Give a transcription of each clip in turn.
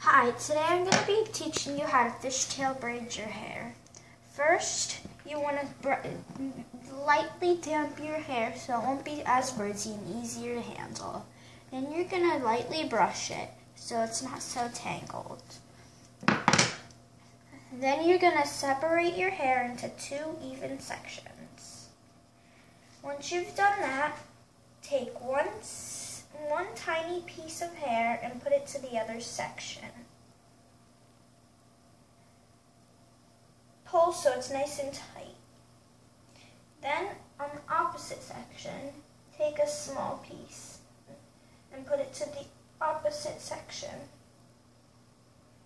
Hi, today I'm going to be teaching you how to fishtail braid your hair. First, you want to lightly damp your hair so it won't be as frizzy and easier to handle. Then you're going to lightly brush it so it's not so tangled. Then you're going to separate your hair into 2 even sections. Once you've done that, take one tiny piece of hair and put it to the other section. Pull so it's nice and tight. Then on the opposite section, take a small piece and put it to the opposite section.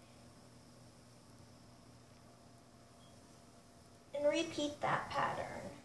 And repeat that pattern.